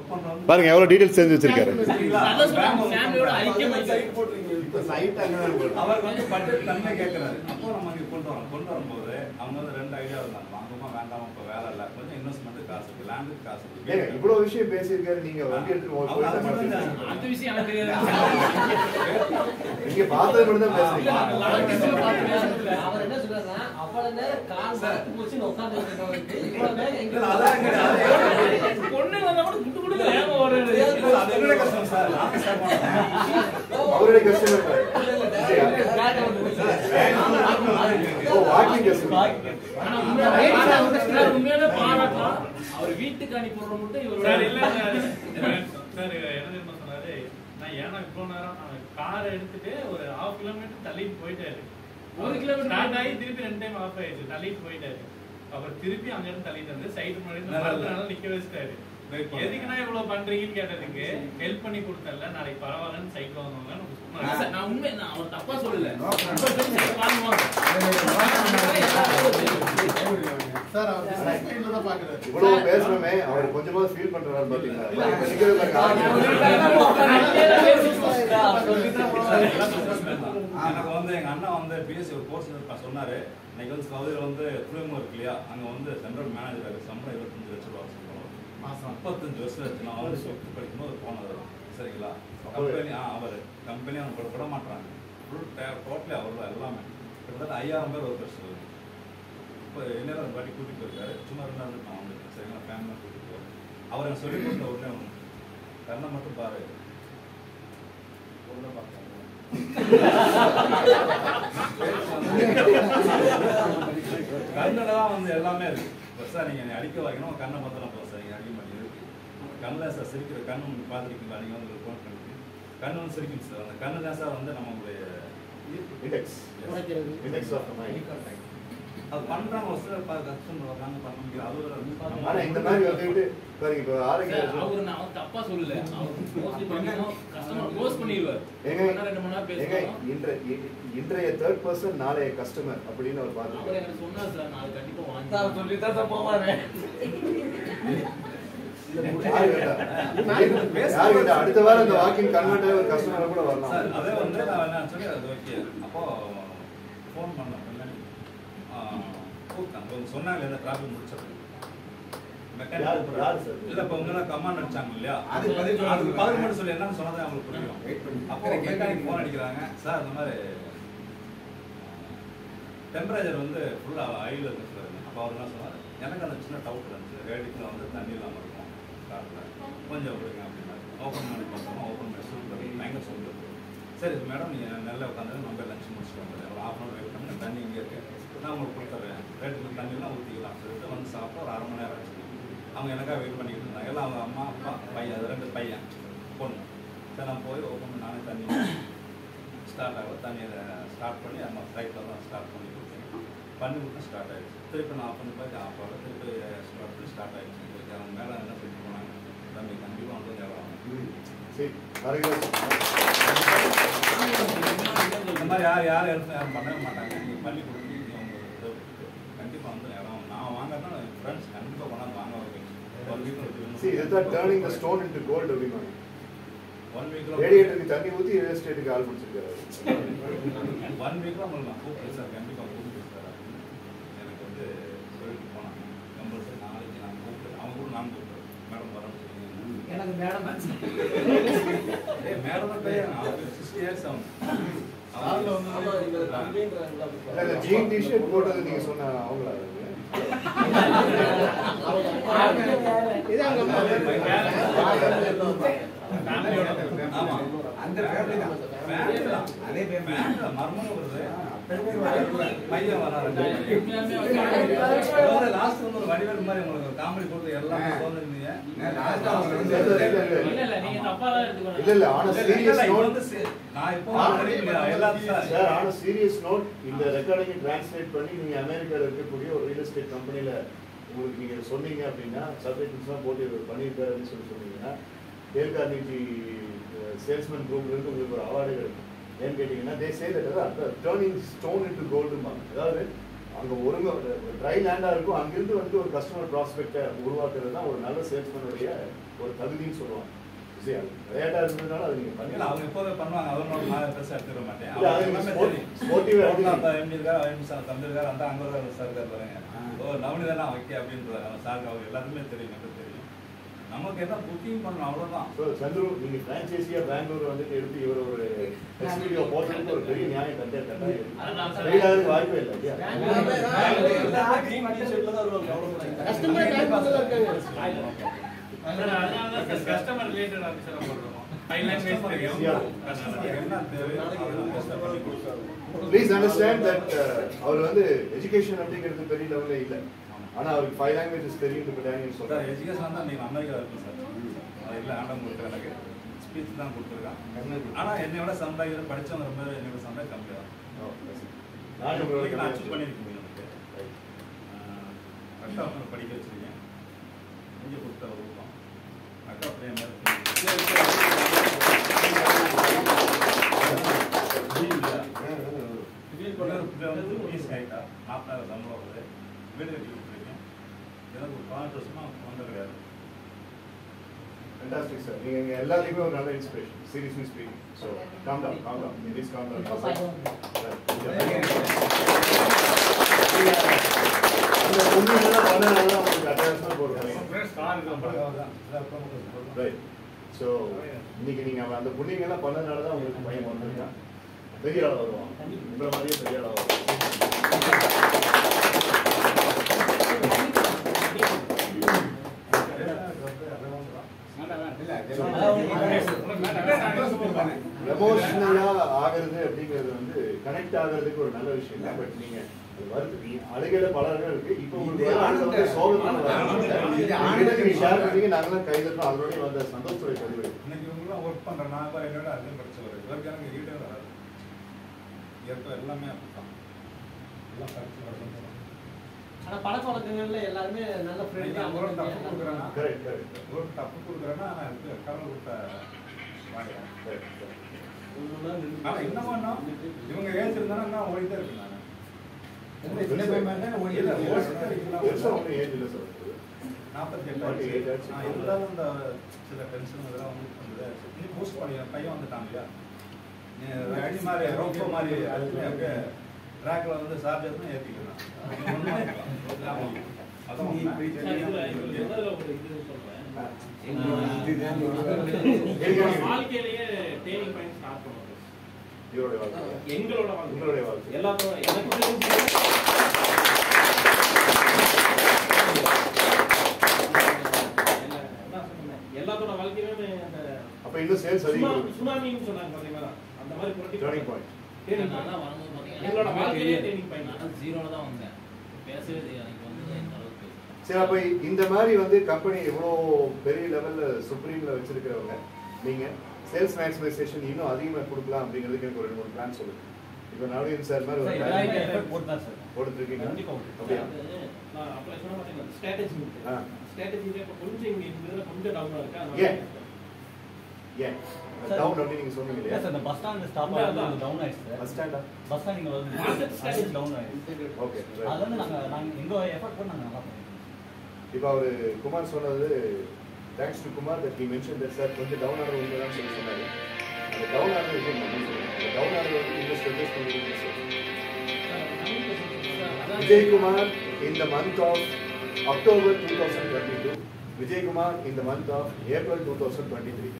பாருங்க எவ்வளவு டீடைல்ஸ் தெரிஞ்சு வச்சிருக்காரு. அவர் வந்து பட்ஜெட் தன்மை கேட்கிறாரு. அப்போ நம்ம இங்க கொண்டு வரும்போது அவங்க வந்து 2 ஐடியா இருந்தாங்க. வாங்கமா வேண்டாம், இப்ப வேலை இல்ல, கொஞ்சம் இன்வெஸ்ட்மெண்ட் காசு இருக்கு, லேண்டுக்கு காசு இருக்கு. இவ்வளவு விஷயம் பேசியிருக்காரு. நீங்க வண்டி எடுத்துட்டு அந்த விஷயம் எனக்கு தெரியாது. நீங்க பார்த்தது மட்டும் தான் பேசுறீங்க. அவர் என்ன சொல்றாருன்னா அவ்வளவு நேரம் கால் போச்சு உட்கார்ந்து இவ்வளவு நேரம் எங்க பொண்ணு வந்தா கூட குட்டு குட்டு வேகமா ஓடுறது. அது என்ன கஷ்டம் சார்? நாங்க ஸ்டார்ட் பண்ணோம். அவருடைய கஸ்டமர் வாக்கிங் கஸ்டமர். உண்மையான பாராட்டலாம். அவர் வீட்டுக்கு அனுப்பி விடுற மட்டும் இவர் சார் இல்ல சார் என்ன தெரியுமா சொன்னாரு, நான் ஏன்னா இவ்வளவு நேரம் காரை எடுத்துட்டு ஒரு 1/2 கிலோமீட்டர் தள்ளிட்டு போயிட்டாரு. 1 கிலோமீட்டர் ஸ்டார்ட் ஆகி திருப்பி 2 டைம் ஆஃப் ஆயிடுச்சு, தள்ளிட்டு போயிட்டாரு. அப்புறம் திருப்பி அங்க இருந்து தள்ளிட்டு வந்து சைடு முன்னாடி நிக்க வச்சுட்டாரு. எதுக்குன்னா இவ்வளவு பண்றீங்கன்னு கேட்டதுக்கு ஹெல்ப் பண்ணி கொடுத்தல, நாளைக்கு பரவாயில்லன்னு சைக்கிள் வாங்குவாங்க. நான் உண்மை நான் அவர் தப்பா சொல்லல. சார் அவர் பிசினஸ் மைண்ட்ல தான் பாக்குறாரு. இவ்வளவு பேசணுமே அவர் கொஞ்சமா ஃபீல் பண்றாரு பாத்தீங்களா? எனக்கு வந்து எங்க அண்ணா வந்து பிஎஸ்சி ஒரு கோர்ஸ் சொன்னாரு. இன்னைக்கு வந்து சவுதியில வந்து துறைமுகம் இருக்கு இல்லையா, அங்க வந்து சென்ட்ரல் மேனேஜர் சம்பளம் 25 லட்சம் ரூபாய் மாசம் 35 வருஷம் ஆச்சு. நான் வந்து ஃபிஃப்த் படிக்கும்போது போனது. சரிங்களா? கம்பெனி அவர் கம்பெனி அவங்க விட மாட்டாங்க. ஃபுல் டோட்டலி அவர் தான் எல்லாமே. கிட்டத்தட்ட 5000 பேர் ஒர்க் சொல்லுவாங்க. இப்போ என்ன ஒரு வாட்டி கூட்டிட்டு போயிருக்காரு. சும்மா 2 நாள் நான் வந்து சரிங்களா ஃபேமிலியாக கூட்டிட்டு போகிறேன். அவர் எனக்கு சொல்லி கொடுத்த உடனே கண்ணை மட்டும் பாரு, ஒன்றும் பார்த்தாங்க கண்ணில் தான் வந்து எல்லாமே இருக்கு. சார் நீங்கள் அடிக்க வைக்கணும், கண்ணை பார்த்தலாம் போதும் சார். நீங்கள் அடிக்க மாட்டேங்குது. கண்ணில் சார் சிரிக்கிற கண்ணு உங்களுக்கு பார்த்துருக்கீங்களா? நீங்கள் வந்து ஃபோன் பண்ணிட்டு கண்ணு வந்து சிரிக்கும் சார். அந்த கண்ணு தான் சார் வந்து நம்மளுடைய இண்டெக்ஸ் ஆஃப் மைண்ட். அது பண்றாங்க ஒரு சிலர் கஷ்டம் நாங்கள் பண்ண முடியாது. அது ஆனா இந்த மாதிரி வந்துட்டு பாருங்க இப்போ ஆரோக்கிய அவர் நான் தப்பா சொல்லல. அவர் மோஸ்ட்லி பண்ணி கஸ்டமர் க்ளோஸ் பண்ணிடுவார். ஏங்க 2 மணி நேரம் பேசுறோம். இன்றைய தேர்ட் பர்சன் நாளைய கஸ்டமர் அப்படின்னு அவர் அவர் பார்த்து எனக்கு சொன்னார் சார், நான் கண்டிப்பா வாங்கி சார் சொல்லி தான் போவாரு. அடுத்த வாரம் அந்த வாக்கிங் கன்வெர்ட் ஒரு கஸ்டமர் கூட வரலாம். அதே வந்து நான் என்ன சொல்லி அது ஓகே. அப்போ ஃபோன் பண்ணேன் கூப்பிட்டாங்க. சொன்னாங்க இந்த டிராஃபிக் முடிச்சது இல்ல இப்ப உங்க கமாண்ட் அடிச்சாங்க இல்லையா, அதுக்கு பதில் மட்டும் சொல்லி என்னன்னு சொன்னதை அவங்களுக்கு புரியும். அப்போ மெக்கானிக் ஃபோன் அடிக்கிறாங்க. சார் இந்த மாதிரி டெம்பரேச்சர் வந்து ஃபுல்லா ஹைல இருக்கு சார். அப்போ அவர் என்ன சொன்னார், எனக்கு அந்த சின்ன டவுட் இருந்துச்சு. ரேடியத்தில் வந்து தண்ணி இல்லாமல் இருக்கும் காட்டில், கொஞ்சம் விடுங்க அப்படின்னா ஓப்பன் பண்ணி பார்த்தோம். ஓப்பன் பண்ணி சூப்பர் பயங்கர சூப்பர். சரி மேடம் நீங்கள் நல்லா உட்காந்து நம்ம லஞ்ச் முடிச்சுட்டு வந்துடுறேன். ஒரு 1/2 hour வெயிட் பண்ணி தண்ணி இங்கே இருக்கு, நான் உங்களுக்கு கொடுத்துட்றேன். ரேட்டுக்கு தண்ணிலாம் ஊற்றிக்கலாம் சொல்லிட்டு வந்து சாப்பிட்டு ஒரு 1/2 மணி நேரம் ஆச்சு. அவங்க எனக்காக வெயிட் பண்ணிக்கிட்டு இருந்தாங்க. எல்லாம் அவங்க அம்மா அப்பா பையன், அது 2 பையன் பொண்ணு. சரி நான் போய் ஓப்பன் பண்ணி நானே தண்ணி ஸ்டார்ட் ஆகும். தண்ணியை ஸ்டார்ட் பண்ணி நம்ம ஃப்ளைட்டில் தான் ஸ்டார்ட் பண்ணி கொடுத்து ஸ்டார்ட் ஆகிடுச்சு. திருப்பி நான் ஆஃப் பண்ணி பார்த்து ஆஃப் ஆகும். திருப்பி ஸ்டார்ட் பண்ணி ஸ்டார்ட் ஆகிடுச்சு. அவங்க மேலே என்ன சொல்லி போனாங்க, தம்பி கண்டிப்பாக வந்து இந்த மாதிரி யாரும் ஹெல்ப் பண்ணவே மாட்டாங்க. நீங்கள் பண்ணி கொடுத்து அவங்க கண்டிப்பாக வந்து யாரும் நான் வாங்கன்னா என் ஃப்ரெண்ட்ஸ் கண்டிப்பாக கொண்டாந்து வாங்க வைப்பேன். 1 week turning the stone into gold அப்படிமா 1 week ரேடியேட்டருக்கு தண்ணி ஊற்றி ரியல் எஸ்டேட்டுக்கு ஆள் பிடிச்சிருக்காரு. 1 week உங்களுக்கு நான் கூப்பிட்டு சார் கண்டிப்பாக கூப்பிட்டு சார் எனக்கு வந்து சொல்லிட்டு போனாங்க. கம்பல்சரி நாளைக்கு நான் கூப்பிட்டு அவங்க கூட நான் கூப்பிட்டு மேடம் வரேன்னு சொல்லுங்க. எனக்கு மேடம் மேடம் பையன் 60 years ஆகும். ஜீன் டிஷர்ட் போட்டது நீங்க சொன்ன அவங்களா? அந்த ஃபேமிலி தான் அதே மர்மம் வருது. பையன் வராது. லாஸ்ட் வந்து ஒரு வடிவேல் மாதிரி உங்களுக்கு காமெடி போட்டு எல்லாமே சோதனை. இல்ல ஆனா சீரியஸ் நோட் நான் இப்போ சார் ஆனா சீரியஸ் நோட் இந்த ரெக்கார்டிங் டிரான்ஸ்லேட் பண்ணி நீங்க அமெரிக்கால இருக்கக்கூடிய ஒரு ரியல் எஸ்டேட் கம்பெனில உங்களுக்கு நீங்க சொன்னீங்க அப்படின்னா சப்டைட்டில்ஸ்லாம் போட்டு பண்ணியிருக்காருன்னு சொன்னீங்கன்னா ஏல்கார்னிஜி சேல்ஸ்மேன் குரூப்ல இருந்து உங்களுக்கு ஒரு அவார்டு கிடைக்கும். ஏன்னு கேட்டீங்கன்னா they say that turning stone into கோல்டும்பாங்க. அதாவது அங்கே ஒரு ட்ரை லேண்டாக இருக்கும், அங்கிருந்து வந்து ஒரு கஸ்டமர் ப்ராஸ்பெக்டை உருவாக்குறது தான் ஒரு நல்ல சேல்ஸ்மேனுடைய ஒரு தகுதின்னு சொல்லுவாங்க. சரி, அது விளையாட்டா இருந்ததுனால அது நீங்க இல்ல, பண்ணலாம். அவங்க எப்போதுமே பண்ணுவாங்க. அவரும் நான் பெருசா எடுத்துக்க மாட்டேன். இல்ல, அது எல்லாமே sport- தெரியும். sportive ஆ ரோட்ல அந்த இருக்கு. எம்டி இருக்காரு, எம்டி சார் தம்பி இருக்காரு, அந்த அங்க ஒரு சார் இருக்காரு பாருங்க. ஓ, நவனி தானே ஓகே அப்படின்றாரு. அவன் சாருக்கு அவங்க எல்லாருமே தெரியும், எனக்கு தெரியும். நமக்கு என்ன புக்கிங் பண்ணணும் அவ்வளவுதான். So, சந்துரு, நீங்க பிரான்சைசியா பெங்களூர் வந்துட்டு எடுத்து இவர் ஒரு எக்ஸிக்யூட்டிவ் போடுறதுக்கு ஒரு பெரிய நியாயம் கட்டாயம் வெளியாகிறதுக்கு வாய்ப்பே இல்லை இல்லையா? கஸ்டமர் டைம் இருக்காங்க. கஸ்டமர் ரிலேட்டட் ஆஃபீஸரா போடுறோம். லாங்குவேஜ் தெரியும். என்ன தேவை அதை பெஸ்ட்டாக பண்ணி கொடுத்தாரு. Please understand that அவர் வந்து எஜுகேஷன் அப்படிங்கிறது பெரிய லெவல்ல இல்லை. ஆனா அவருக்கு 5 languages தெரியும் டேனியல் சார் சொல்றாரு. எஜுகேஷன் தான் நீங்கள் அமெரிக்கா இருக்கு சார். அது இல்லை ஆண்டம் கொடுக்குற எனக்கு ஸ்பீச் தான் கொடுத்துருக்கான். ஆனால் என்னை விட சம்பாதிக்கிற படித்தவங்க ரொம்ப என்னை விட சம்பாதி கம்மி தான். நான் உங்களுக்கு நான் அச்சீவ் பண்ணியிருக்கேன் எனக்கு. அக்கா வந்து படிக்க வச்சிருக்கேன். இங்கே கொடுத்த ஊக்கம் அக்கா அப்படியே ஃபீஸ் ஆகிட்டா 40,000 சம்பளம் வருது. வீடு கட்டி கொடுத்துருக்கேன். எனக்கு ஒரு 15 வருஷமாக வந்த கிடையாது. Fantastic, sir. நீங்க எல்லாத்துக்குமே ஒரு நல்ல inspiration. Seriously speaking. So, calm down. Please calm down. அந்த பொண்ணுங்கெல்லாம் பண்ணனால தான் உங்களுக்கு அட்டகாசமா போடுறாங்க. Right. So, இன்னைக்கு நீங்க அந்த பொண்ணுங்கெல்லாம் பண்ணனால தான் உங்களுக்கு பையன் வந்திருக்கான். பெரிய ஆளா வருவான். உங்களை மாதிரியே பெரிய ஆளா வருவான். எமோஷனலா ஆகிறது அப்படிங்கிறது வந்து கனெக்ட் ஆகிறதுக்கு ஒரு நல்ல விஷயம் தான். பட் நீங்க அழுகையில பலர்கள் இருக்கு. இப்போ உங்களுக்கு சோகத்தில் ஷேர் பண்ணி நாங்களாம் கைதட்டோம். அதோடய வந்த சந்தோஷத்துடைய பதிவு. இன்னைக்கு இவங்கெல்லாம் ஒர்க் பண்றேன். நான் தான் என்னோட அதிகம் படிச்சவர். இவருக்கு எனக்கு ஈடே வராது. இயற்கை எல்லாமே அப்படித்தான். எல்லாம் படிச்சு ஆனா பழக்க வழக்கங்கள்ல எல்லாருமே நல்ல ஃப்ரெண்ட்லியா ஒரு தப்பு கொடுக்குறேன்னா கரெக்ட். ஒரு தப்பு கொடுக்குறேன்னா நான் எனக்கு கடவுள் கொடுத்த வாங்கிக்கிறேன். ஆனா என்ன பண்ணோம் இவங்க ஏஜ் இருந்தாலும் நான் ஓடிட்டே இருக்கேன். நான் இருந்தாலும் இந்த சில டென்ஷன் இதெல்லாம் வந்து நீ போஸ்ட் பண்ணி பையன் வந்துட்டான் இல்லையா, நீ அடி மாதிரி ரொம்ப மாதிரி அப்படியே ட்ராக்ல வந்து சார்ஜர்னு ஏற்றிக்கலாம். அதான் வாழ்க்கையிலேயே டேர்னிங் பாயிண்ட் ஸ்டார்ட் பண்ணுவோம். எங்களோட வாழ்க்கை எல்லாத்தோட எல்லாத்தோட வாழ்க்கையிலுமே அந்த அப்ப இன்னும் சேல்ஸ் அதிகம் சுனாமின்னு சொன்னாங்க பாத்தீங்களா, அந்த மாதிரி புரட்டி டர்னிங் பாயிண்ட். எங்களோட வாழ்க்கையிலே டேர்னிங் பாயிண்ட். ஜீரோல தான் வந்தேன். பேசவே எனக்கு வந்து இந்த அளவுக்கு. சரி, அப்ப இந்த மாதிரி வந்து கம்பெனி எவ்வளோ பெரிய லெவல்ல சுப்ரீம்ல வச்சிருக்கிறவங்க நீங்க சேல்ஸ் மேக்ஸிமைசேஷன் இன்னும் அதிகமாக கொடுக்கலாம் அப்படிங்கிறதுக்கு எனக்கு ஒரு 2-3 பிளான் சொல்லுங்க. இப்போ நவீன் சார் மாதிரி ஒரு போட்டுருக்கீங்க. அப்படியா? நான் அப்ளை பண்ண மாட்டேன். ஸ்ட்ராட்டஜி ஸ்ட்ராட்டஜில இப்ப கொஞ்சம் இங்க இந்த கொஞ்சம் டவுனா இருக்கு. ஏன் டவுன் அப்படி நீங்க சொன்னீங்க இல்லையா? அந்த பஸ் ஸ்டாண்ட் ஸ்டாப் ஆகுது டவுன் ஆயிடுச்சு. பஸ் ஸ்டாண்டா? பஸ் ஸ்டாண்ட் இங்க வந்து ஸ்ட்ராட்டஜி டவுன் ஆயிடுச்சு. ஓகே. அது வந்து நாங்க எங்க எஃபோர்ட் பண்ணி நாங்க நல்லா பண்ணிருக்கோம். இப்போ அவர் குமார் சொன்னது thanks to Kumar that he mention that sir கொஞ்சம் டவுன் ஆனது உண்மைதான் சொல்லி சொன்னாரு. அந்த டவுன் ஆனது விஷயம் நம்ம சொல்லுவோம். அந்த டவுன் ஆனது வந்து இன்வெஸ்ட் பண்ணுவீங்க. Vijay Kumar in the month of October 2022, Vijay Kumar in the month of April 2023.